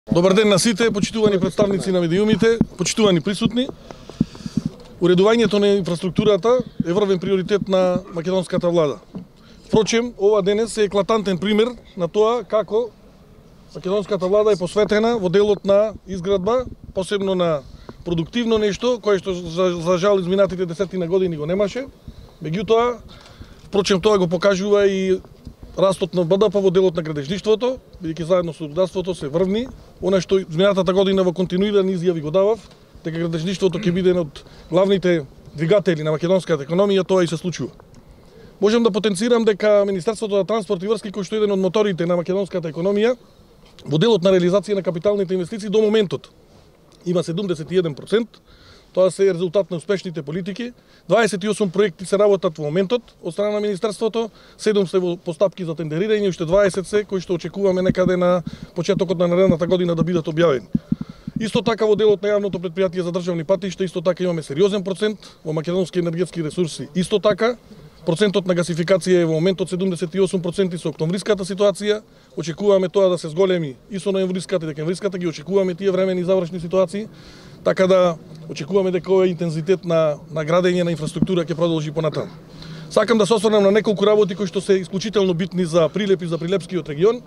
Добар ден на сите, почитувани представници на медиумите, почитувани присутни. Уредувањето на инфраструктурата е врвен приоритет на македонската влада. Впрочем, ова денес е еклатантен пример на тоа како македонската влада е посветена во делот на изградба, посебно на продуктивно нешто, кое што за жал изминатите десетина години го немаше. Меѓутоа, впрочем, тоа го покажува и растот на БДП во делот на градежништвото, бидејќи заедно со рударството се врвни. Она што изминатата година во континуирани изјави го давав, дека градежништвото ќе биде еден од главните двигатели на македонската економија, тоа и се случува. Можам да потенцирам дека Министерството за транспорт и врски, кој што е еден од моторите на македонската економија, во делот на реализација на капиталните инвестиции до моментот има 71%. Тоа се резултат на успешните политики. 28 проекти се работат во моментот од страна на Министерството, 7 се во постапки за тендерирање, уште 20 се кои што очекуваме некаде на почетокот на наредната година да бидат објавени. Исто така во делот на јавното претпријатие за државни патишта, исто така имаме сериозен процент во македонски енергетски ресурси. Исто така, процентот на гасификација е во моментот 78% со октомвриската ситуација. Очекуваме тоа да се зголеми и со ноемвриската и декемвриската, ги очекуваме тие времени завршни ситуации, така да очекуваме дека овој интензитет на градење на инфраструктура ќе продолжи понатаму. Сакам да се осврнам на неколку работи кои што се исклучително битни за Прилеп и за Прилепскиот регион.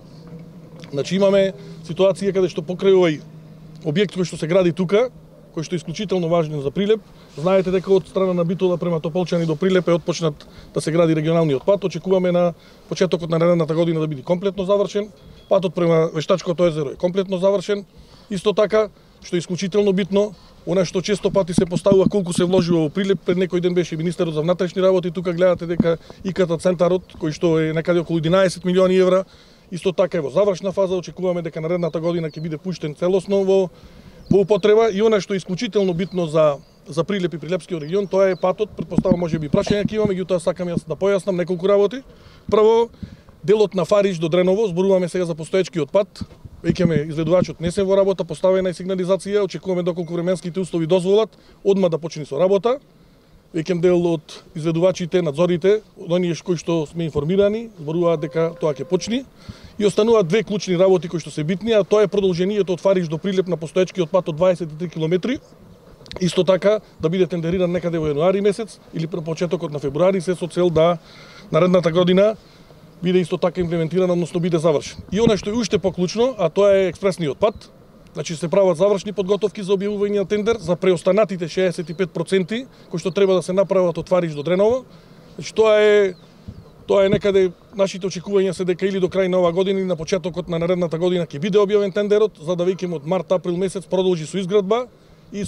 Значи имаме ситуација каде што покрај овој објект кој што се гради тука, кој што е исклучително важен за Прилеп. Знаете дека од страна на Битола према Тополчани до Прилеп е отпочнат да се гради регионалниот пат. Очекуваме на почетокот на наредната година да биде комплетно завршен. Патот према Вештачкото езеро е комплетно завршен. Исто така, што е исклучително битно, она што често пати се поставува колку се вложува во Прилеп. Пред некој ден беше министерот за внатрешни работи, тука гледате дека ИКТ центарот, кој што е некаде околу 11 милиони евра, исто така е во завршна фаза. Очекуваме дека наредната година ќе биде пуштен целосно во употреба. И она што е исклучително битно за Прилеп и Прилепскиот регион, тоа е патот. Претпоставам можеби прашања ќе имаме, меѓутоа сакам јас да појаснам неколку работи. Прво, делот на Фариш до Дреново, зборуваме сега за постоечкиот пат. Веќе ме изгледувачот внесен во работа, поставена е сигнализација, очекуваме доколку временските услови дозволат, одма да почне со работа. Веќе дел од изгледувачите, надзорите, од оние кои што сме информирани, зборуваат дека тоа ќе почне. И остануваат две клучни работи кои што се битни, а тоа е продолжението од Фариш до Прилеп на постоечкиот пат од 23 километри. Исто така да биде тендериран некаде во јануари месец или пред почетокот на февруари, се со цел да наредната година биде исто така имплементиран, односно биде завршен. И она што е уште поклучно, а тоа е експресниот пат. Значи се прават завршни подготовки за објавување на тендер за преостанатите 65% кои што треба да се направат од Фариш до Дреново. Значи тоа е некаде нашите очекувања се дека или до крај на оваа година или на почетокот на наредната година ќе биде објавен тендерот, за да веќе од март-април месец продолжи со изградба и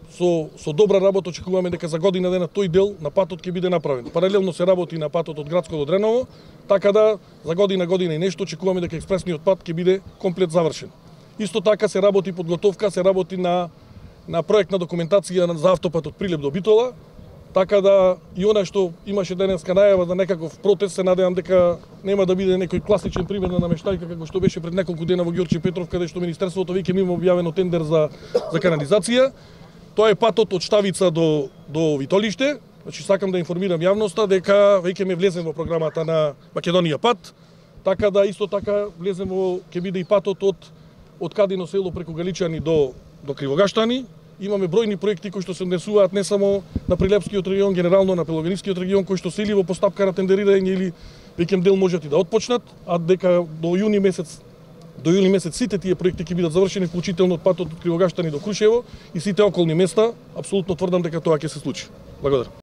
со добра работа очекуваме дека за година дена тој дел на патот ќе биде направен. Паралелно се работи на патот од Градско до Дреново, така да за година и нешто очекуваме дека експресниот пат ќе биде комплет завршен. Исто така се работи подготовка, се работи на проектна документација за автопат од Прилеп до Битола, така да и она што имаше денеска најава за некаков протест, се надевам дека нема да биде некој класичен пример на намештајка како што беше пред неколку дена во Ѓорче Петров, каде што Министерството веќе има објавено тендер за канализација. Тоа е патот од Штавица до Витолиште. Значи сакам да информирам јавноста дека веќе ме влезен во програмата на Македонија пат, така да исто така влезен ќе биде и патот од Кадино село преку Галичани до Кривогаштани. Имаме бројни проекти кои што се однесуваат не само на Прилепскиот регион, генерално на Пелогенискиот регион, кои што се или во постапка на тендерирање или веќе дел можат и да отпочнат, а дека до јуни месец сите тие проекти ќе бидат завршени, вклучително од патот од Кривогаштани до Крушево и сите околни места. Апсолутно тврдам дека тоа ќе се случи. Благодарам.